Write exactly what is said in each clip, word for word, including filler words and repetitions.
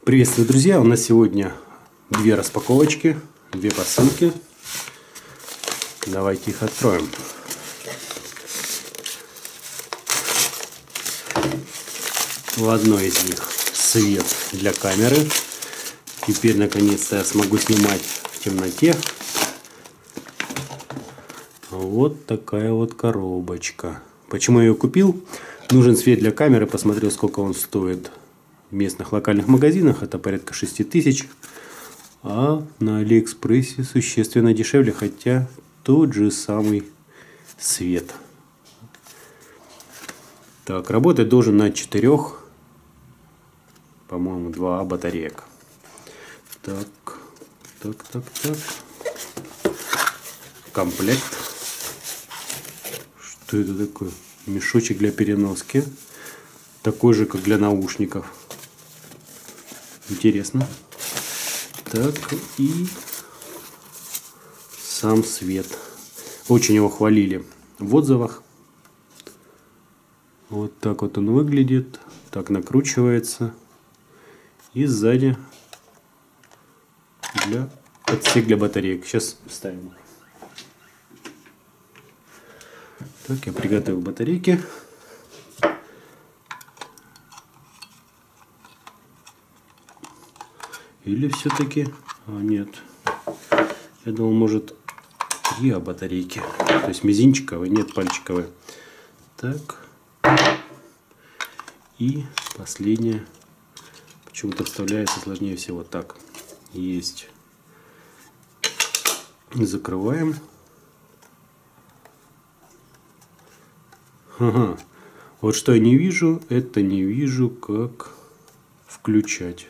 Приветствую, друзья! У нас сегодня две распаковочки, две посылки. Давайте их откроем. В одной из них свет для камеры. Теперь наконец-то я смогу снимать в темноте. Вот такая вот коробочка. Почему я ее купил? Нужен свет для камеры. Посмотрел, сколько он стоит в местных локальных магазинах. Это порядка шести тысяч. А на Алиэкспрессе существенно дешевле. Хотя тот же самый свет. Так, работать должен на четырех, по-моему, два батареек. Так, так, так, так. Комплект. Что это такое? Мешочек для переноски. Такой же, как для наушников. Интересно. Так, и сам свет. Очень его хвалили в отзывах. Вот так вот он выглядит. Так накручивается. И сзади для отсек для батареек. Сейчас вставим. Так, я приготовил батарейки. Или все-таки... А, нет. Я думал, может, три батарейки. То есть мизинчиковые, нет, пальчиковые. Так. И последняя. Почему-то вставляется сложнее всего. Так. Есть. Закрываем. Ага. Вот что я не вижу, это не вижу, как включать.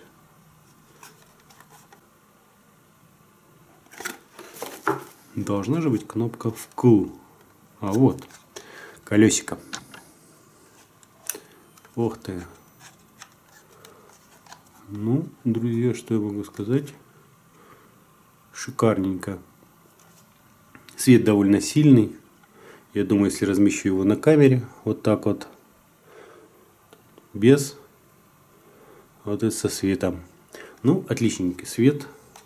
Должна же быть кнопка вкл. А вот колесико. Ох ты. Ну, друзья, что я могу сказать? Шикарненько. Свет довольно сильный. Я думаю, если размещу его на камере, вот так вот, без, вот это со светом. Ну, отличненький свет.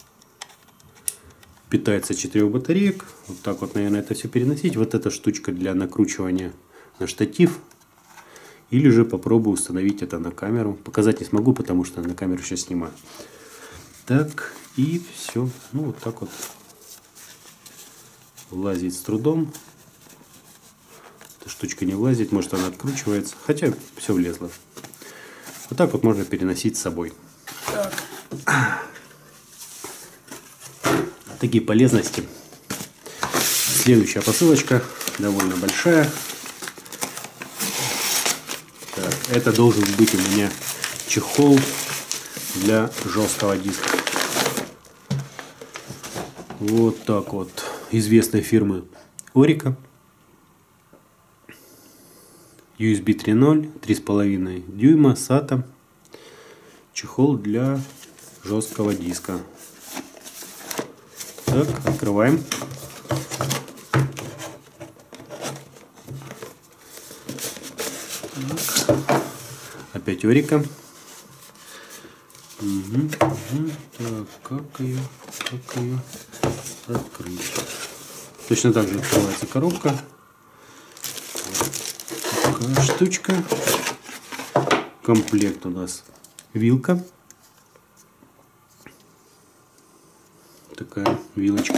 Питается четырех батареек. Вот так вот, наверное, это все переносить. Вот эта штучка для накручивания на штатив. Или же попробую установить это на камеру. Показать не смогу, потому что на камеру сейчас снимаю. Так, и все. Ну, вот так вот. Влазит с трудом. Эта штучка не влазит, может она откручивается. Хотя все влезло. Вот так вот можно переносить с собой. Так. Такие полезности. Следующая посылочка довольно большая. Так, это должен быть у меня чехол для жесткого диска. Вот так вот. Известной фирмы Orica. ю эс би три ноль, три с половиной дюйма, сата. Чехол для жесткого диска. Так, открываем. Так. Опять Orica. Угу, угу. Так, как ее, как ее открыть? Точно так же открывается коробка. Такая штучка. Комплект у нас вилка. Такая вилочка.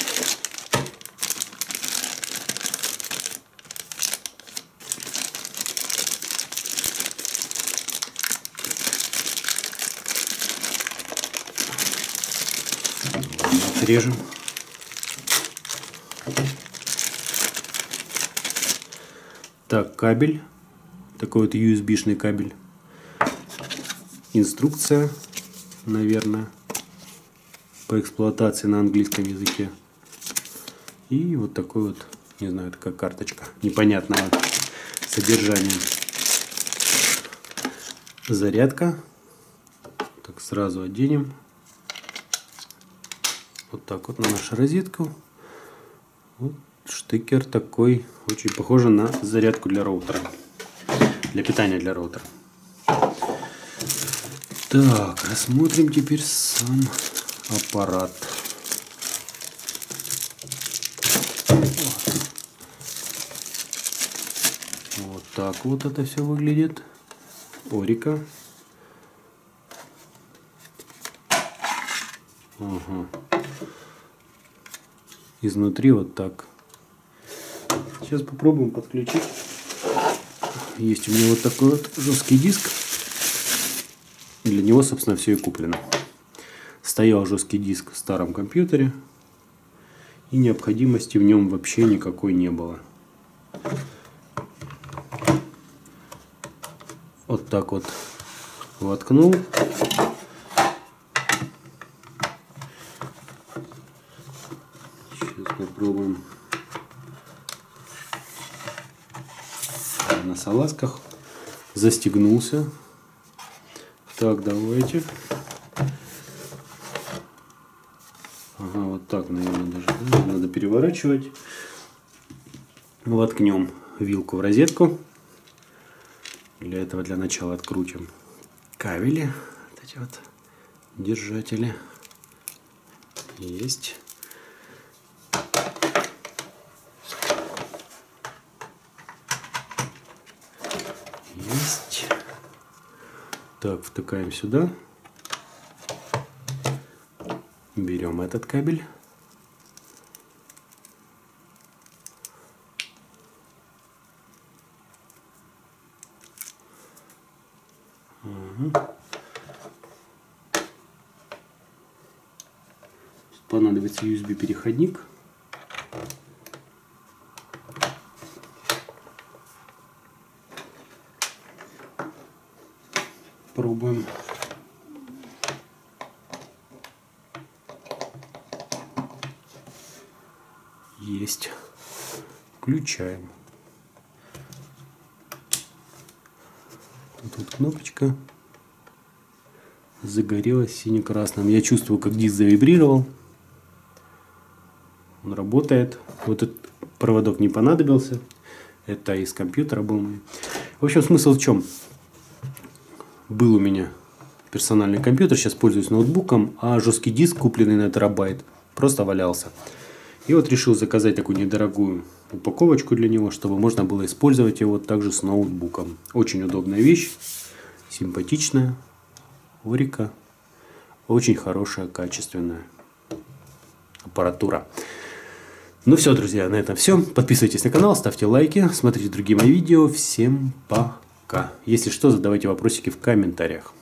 Отрежем. Так, кабель. Такой вот ю эс би-шный кабель. Инструкция, наверное, по эксплуатации на английском языке. И вот такой вот, не знаю, такая карточка непонятного содержания. Зарядка. Так, сразу оденем. Вот так вот на нашу розетку. Вот штекер такой, очень похоже на зарядку для роутера. Для питания для роутера. Так, рассмотрим теперь сам аппарат. Вот так вот это все выглядит. Орика. Ага. Изнутри вот так. Сейчас попробуем подключить. Есть у меня вот такой вот жесткий диск. Для него, собственно, все и куплено. Стоял жесткий диск в старом компьютере. И необходимости в нем вообще никакой не было. Вот так вот воткнул. Сейчас попробуем. На салазках застегнулся. Так, давайте. Ага, вот так, наверное, даже. Да? Надо переворачивать. Воткнем вилку в розетку. Для этого для начала открутим кабели. Вот эти вот держатели. Есть. Есть. Так, втыкаем сюда. Берем этот кабель. Угу. Понадобится ю эс би переходник. Пробуем. Есть. Включаем. Тут кнопочка. Загорелась сине-красным. Я чувствую, как диск завибрировал. Он работает. Вот этот проводок не понадобился. Это из компьютера был мой. В общем, смысл в чем? Был у меня персональный компьютер, сейчас пользуюсь ноутбуком, а жесткий диск, купленный на терабайт, просто валялся. И вот решил заказать такую недорогую упаковочку для него, чтобы можно было использовать его также с ноутбуком. Очень удобная вещь, симпатичная, Орика, очень хорошая, качественная аппаратура. Ну все, друзья, на этом все. Подписывайтесь на канал, ставьте лайки, смотрите другие мои видео. Всем пока. Если что, задавайте вопросики в комментариях.